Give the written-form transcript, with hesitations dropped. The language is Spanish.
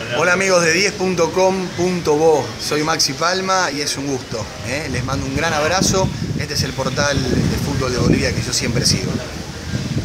Hola amigos de 10.com.bo, soy Maxi Palma y es un gusto. Les mando un gran abrazo. Este es el portal de fútbol de Bolivia que yo siempre sigo.